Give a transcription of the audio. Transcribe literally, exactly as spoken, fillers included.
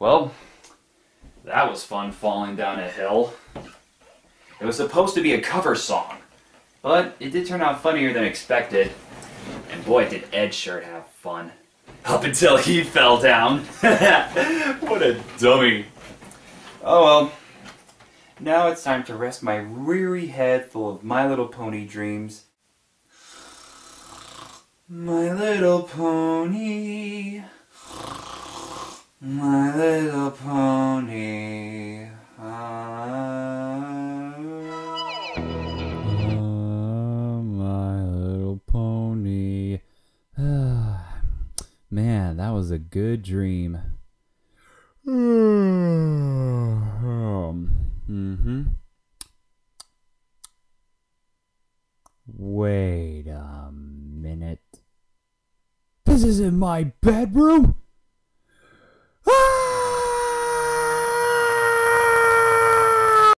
Well, that was fun falling down a hill. It was supposed to be a cover song, but it did turn out funnier than expected. And boy, did Ed sure have fun. Up until he fell down. What a dummy. Oh well. Now it's time to rest my weary head full of My Little Pony dreams. My little pony, my little pony. Ah. Oh, my little pony. Man, that was a good dream. um, mm-hmm. Wait a minute. This isn't my bedroom?